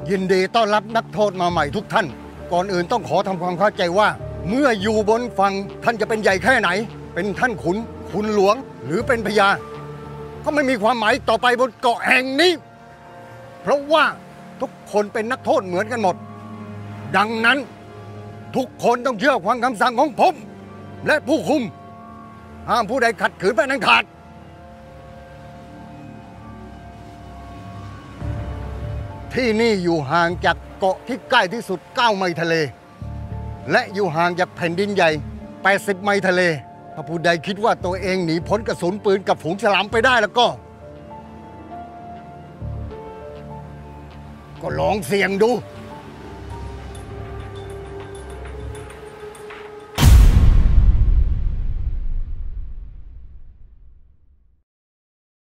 ยินดีต้อนรับนักโทษมาใหม่ทุกท่านก่อนอื่นต้องขอทำความเข้าใจว่าเมื่ออยู่บนฝั่งท่านจะเป็นใหญ่แค่ไหนเป็นท่านขุนหลวงหรือเป็นพญาก็ไม่มีความหมายต่อไปบนเกาะแห่งนี้เพราะว่าทุกคนเป็นนักโทษเหมือนกันหมดดังนั้นทุกคนต้องเชื่อฟังคำสั่งของผมและผู้คุมห้ามผู้ใดขัดขืนเป็นอันขาดที่นี่อยู่ห่างจากเกาะที่ใกล้ที่สุด9 ไมล์ทะเลและอยู่ห่างจากแผ่นดินใหญ่80 ไมล์ทะเลถ้าผู้ใดคิดว่าตัวเองหนีพ้นกระสุนปืนกับฝูงฉลามไปได้แล้วก็ลองเสี่ยงดู